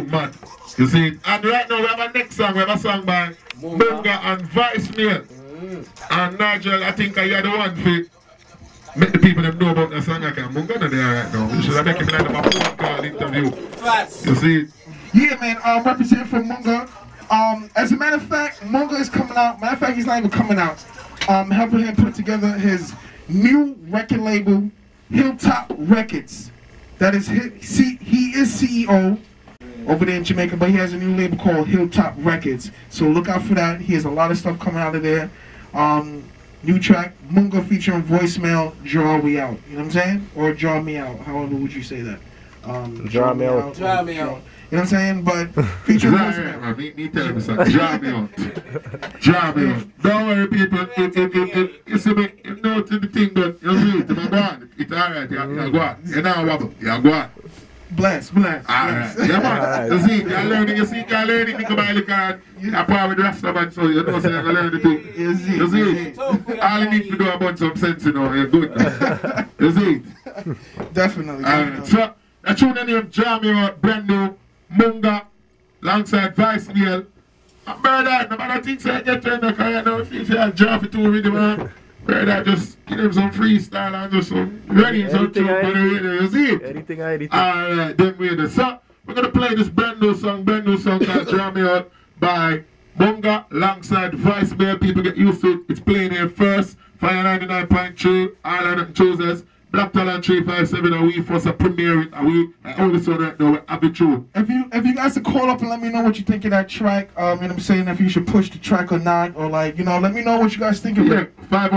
mad. You see? And right now we have a next song. We have a song by Munga and Vicemail. And Nigel, I think you're the one for make the people them know about the song. Munga not there right now. We should have make him like a phone call interview. You see? Yeah, man. Representing for Munga. As a matter of fact, Munga is coming out. Matter of fact, he's not even coming out. Helping him put together his new record label, Hilltop Records. That is he is CEO over there in Jamaica, but he has a new label called Hilltop Records. So look out for that. He has a lot of stuff coming out of there. New track, Munga featuring Vicemail, Draw We Out. You know what I'm saying? Or Draw Me Out. However would you say that? Draw Me Out. Draw Me Out. You know what I'm saying? But featuring Vicemail. Me tell him something. Draw me out. Draw me out. Don't worry, people. You see me, you know to the thing that you see it. You go on. It's alright. You go on. You know wobble. You go on. Bless. Alright. Yeah, man. You see, you learn it. You see, you learn it. You come out the card. You part with the rest of it, so you know, so you learn the thing. You see. All you need to do is about some sense, you know. You're good. You see. Definitely. Alright. So, the tune name Draw Me Out, brand new. Munga, alongside Vicemail. And brother, no matter things I get to the car, you know, if you have draft it to rhythm, man, brother, just give him some freestyle and just some ready, some tune on the radio, you see it? Anything. Alright, then we're the so we're gonna play this brand new song called Draw Me Out by Munga, alongside Vicemail. People get used to it. It's playing here first, Fire 99.3, Island and Choosers. Black Talent 357 and we first premiere it and we only saw that now we have it true. If you guys could call up and let me know what you think of that track, you know what I'm saying, if you should push the track or not, or like, you know, let me know what you guys think of it.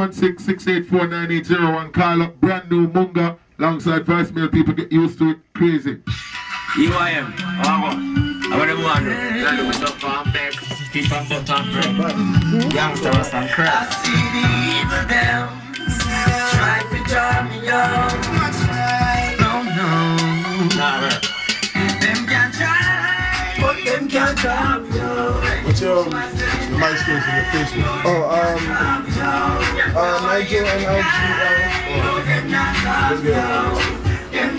516-684-9801, call up brand new Munga alongside Vicemail. People get used to it, crazy. EYM, I want to wonder. That was up on back. Keep on foot on break. Youngsters and crap. I see the evil them. Try to draw me out. No. Them can't try, but them can't draw me out. What's your MySpace and your Facebook? Nigel NLGL. Let's get it.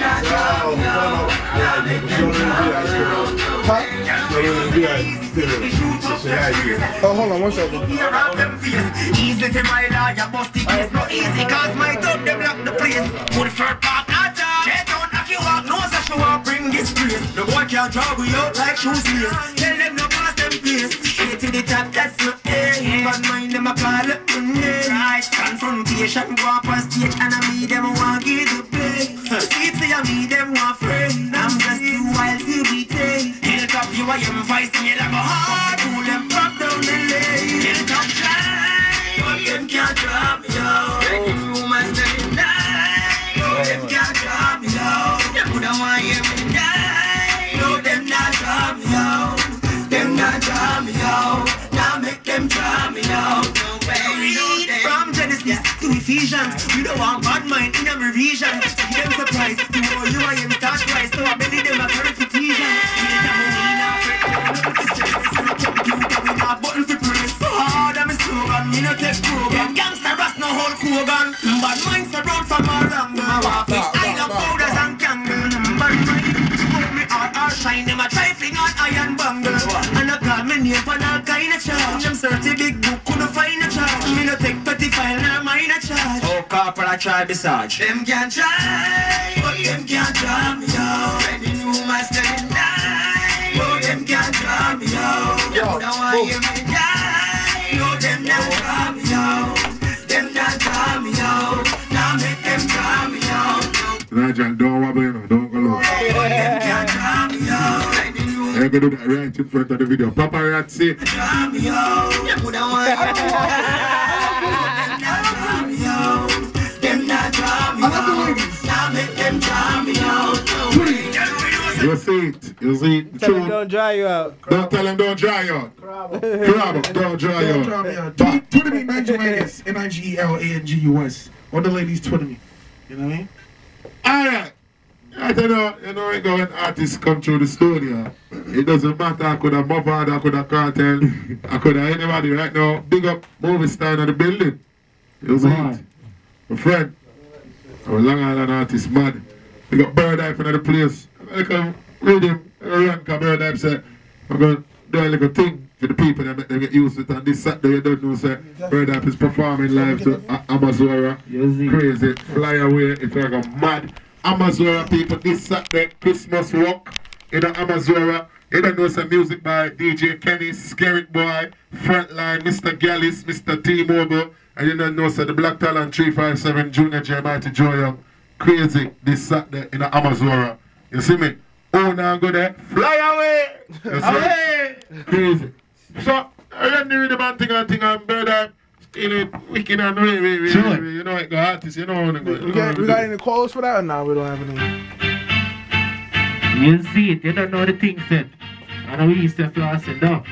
Oh, hold on one second. Easy to my lawyer, must it is not easy, cause my dog them lock the place. Put for park, not they don't knock you out, no such you want bring disgrace. The boy can't draw we out like shoes lace. Tell them no pass them place. Straight to the top, that's my aim. But mind them a call up my name. Right, confrontation, go up on stage, and I me them want give the play. See I me them want friend. I'm just too wild to be tamed. Hilltop you I am fighting you like a hard. Pull them from down the lane. Hilltop shine, but them can't drop me out. Breaking room and standing night. No, them can't drop me out. Them would have want you to die. No, them not drop me out. Them not drop me out. Now make them drop me out. No way. From Genesis to Ephesians, we don't want bad mind in our region. Them surprise, the more you I am start twice, so I belly them a verification. Button for praise. Hard I'm a slogan, me no take program. Gangsta rust no whole Kogan. Bad minds surround from all angle. I love powders and candle. Bad mind, hold me all shine. Them a trifling on iron bungle. And I call me name for all kind of charge. Them search big book, couldn't find a charge. Me no take petty file, nor minor charge. Oh, corporal, I try beside. Them can't try, but them can't draw me out. Spreading rumors, telling lies. No, them can't draw me out. Them don't want you to die. No, them not draw me out. Them not draw me out. Now make them draw me out. Nigel, don't wobble, you know, don't go low. Them can't draw me out. I'm gonna do that right in front of the video. Paparazzi. Draw me out. Them don't want you to die. Them not draw me out. Them not draw me out. Now make them draw me out. You see it. Tell him don't dry you out. Don't tell him don't dry you out. Crab, don't dry you out. Twitter me, Nigel Angus, NIGELANGUS. Or the ladies Twitter me. You know what I mean? Alright. I don't know, you go when artists come through the studio, it doesn't matter. I could have Mopad, I could have Cartel, I could have anybody right now. Big up movie star in the building. You see it? My friend. I'm a Long Island artist, mad. Big up Bird Eye from the place. Welcome, read him. Ranka Bird said, I'm going to do a little thing for the people that make them get used to it. And this Saturday, you don't know, say, Bird is performing live to Amazora. Crazy. Fly away. It's like a mad Amazora people. This Saturday, Christmas walk in the Amazora. You don't know some music by DJ Kenny, Skerritt Boy, Frontline, Mr. Gallis, Mr. T-Mobile. And you don't know so the Black Talent 357, Junior J. Mighty Joy Young. Crazy this Saturday in the Amazora. You see me? Oh, now go there. Fly away! You see away! Crazy. So, I don't do the man thing and Bird still wicked and way. Sure. You know, like the artist, you know how to go. We got any calls for that or no? We don't have any. You see it, you don't know the thing said. And we used to floss it down.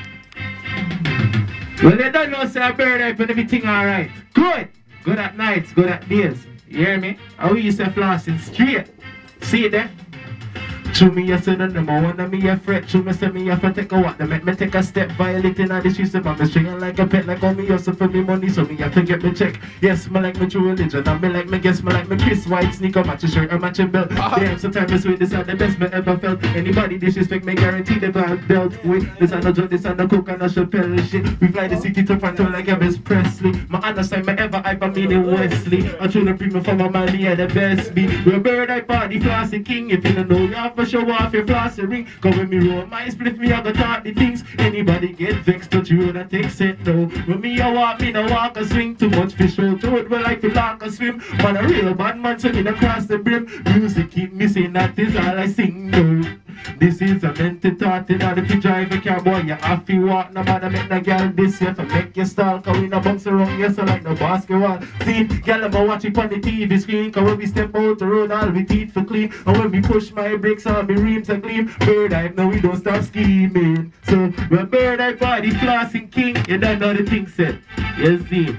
Well, you don't know, say, Bird and everything alright. Good! Good at nights, good at days. You hear me? And we used to flossing straight. See it there? True me, you say no more one of me a fret. True me, say me have to take a walk. They make me take a step, violating all the streets. I'm stringing like a pet, like all me hustle for me money. So me have to get me check. Yes, me like me true religion. And me like me guess, me like me Chris White sneaker, match a shirt, and match a belt. Damn, sometimes I swear this are the best me ever felt. Anybody disrespect me, guarantee they have dealt with. This and the joke, this and the coke and the Chappelle shit. We fly the city to Panto like Elvis Presley. My understand me ever hype, I mean in Wesley. I truly bring me from my man, yeah, the best be. We're Bird Eye Party, flossing king. If you don't know, you have to show off your flossing ring. Come with me roll my split, me I go talk the things. Anybody get vexed, touch you and take it no. When me a walk, me no walk a swing. Too much fish out to it, well I feel like a swim. Man a real bad man, so me no cross the brim. Music keep me saying that is all I sing no. This is a mental thought in order to drive a car, boy. You have to walk, no matter make no girl this year to make you stall. Cause we no bounce around, yes, so like no basketball. See, girl, I'm watch it on the TV screen. Cause when we step out the road, all we teeth for clean. And when we push my brakes on my rims and gleam. Bird Eye, no, we don't stop scheming. So, when Bird Eye Party flossing king, you don't know the thing said. You see.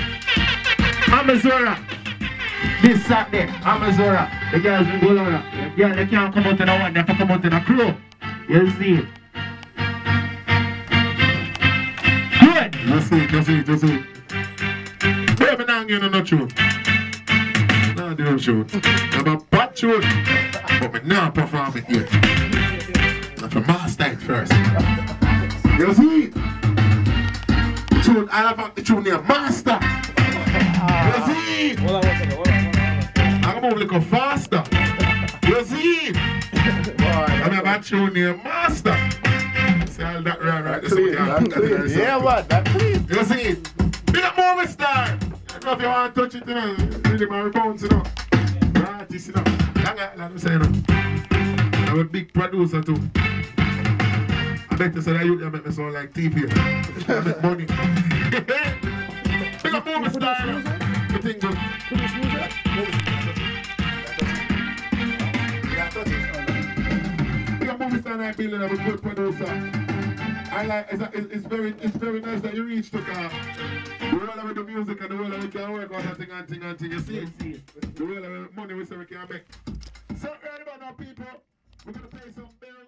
Amazora. This Saturday, Amazora. The girls will go around. The girls, they can't come out in a one, they have to come out in a crew. You see it. Good. You see it. Baby, now I'm getting no tune. Now I'm doing tune. I'm a bad tune. But me now perform it yet. I'm for master it first. You see it? The tune, I have the tune here, master. You see it? Hold on. I'm going to look faster. You see it? I'm a bad tune here, master. See all that right there. Yeah, what? That clean. You see it? Big up movie star. I don't know if you want to touch it, you know. Really, my bounce, you know. Artist, you know. Let me say, you know. I'm a big producer, too. I bet you say that you make me sound like TP. I make money. Big up movie star. You think good? Big up movie star, I'm building up a good producer. I like it's very nice that you reach to car. The world of the music and the world of we can work on thing. You see it? The world of money we say we can make. So right about now, people, we're gonna play some very